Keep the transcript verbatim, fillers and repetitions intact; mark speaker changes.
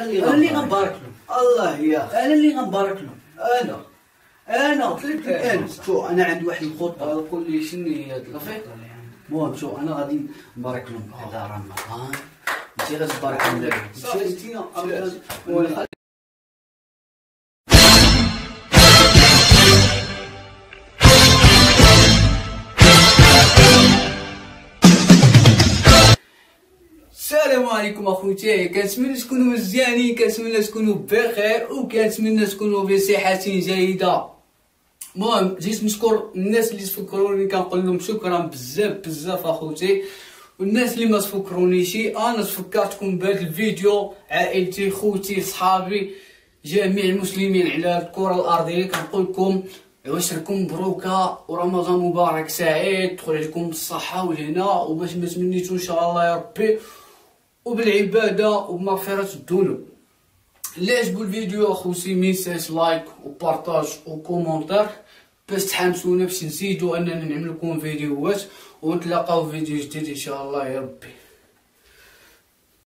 Speaker 1: اللي انا اللي غنبارك لهم. الله يا انا اللي غنبارك لهم. انا انا قلت لك انا شو انا عندي واحد الخطه. قول لي شنو هي هاد الخطه. المهم شو انا غادي نبارك لهم هذا رمضان. انت غادي تبارك لهم صافي. السلام عليكم اخوتي، كنتمنى تكونوا مزيانين، كنتمنى تكونوا بخير، وكنتمنى تكونوا بصحه جيده. المهم جيت نشكر الناس اللي تفكروني، كنقول لهم شكرا بزاف بزاف اخوتي. والناس اللي ما تفكرونيش انا تفكرتكم بهذا الفيديو، عائلتي خوتي صحابي جميع المسلمين على الكره الارضيه، كنقول لكم عواشركم مبروكه ورمضان مبارك سعيد، تدخل عليكم بالصحه والهنا، وباش ما تمنيتو ان شاء الله يا ربي وبالعباده وبمغفره الذنوب. اللي عجبو الفيديو اخوتي ميساج لايك وبارطاج وكومونتير باش تحمسونا باش نزيدو اننا نعمل لكم فيديوهات، ونتلاقاو في فيديو جديد ان شاء الله يا ربي.